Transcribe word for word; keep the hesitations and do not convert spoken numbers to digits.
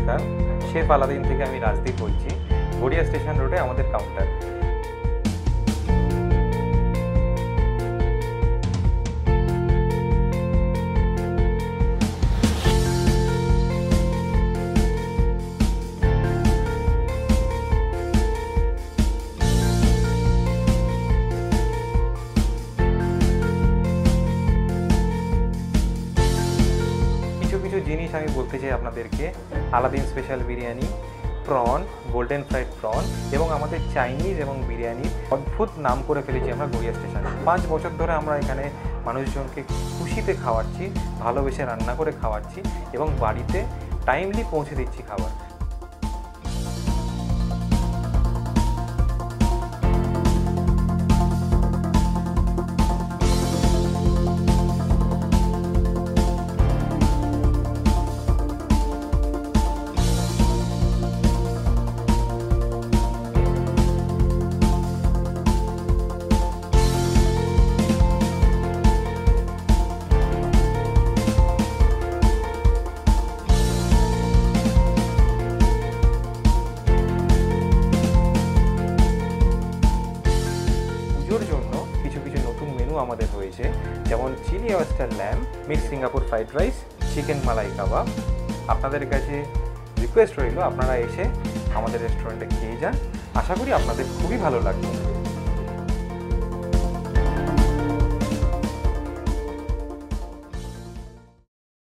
নমস্কার, chef Aladdin থেকে আমি রাজদীপ বলছি। গড়িয়া স্টেশন রোডে আমাদের কাউন্টার। কিছু কিছু জিনিস আমি বলতে চাই আপনাদেরকে। Aladdin special biryani, prawn, golden fried prawn এবং আমাদের চাইনিজ এবং বিরিয়ানির অদ্ভুত নাম করে ফেলেছি আমরা গড়িয়া স্টেশনে। পাঁচ বছর ধরে আমরা এখানে মানুষজনকে খুশিতে খাওয়াচ্ছি, ভালোবেসে রান্না করে খাওয়াচ্ছি এবং বাড়িতে টাইমলি পৌঁছে দিচ্ছি খাবার। পুজোর জন্য কিছু কিছু নতুন মেনু আমাদের হয়েছে, যেমন chilli oyster lamb, mix Singapore fried rice, chicken malai kebab. আপনাদের কাছে রিকোয়েস্ট রইল আপনারা এসে আমাদের রেস্টুরেন্টে খেয়ে যান, আশা করি আপনাদের খুবই ভালো লাগবে।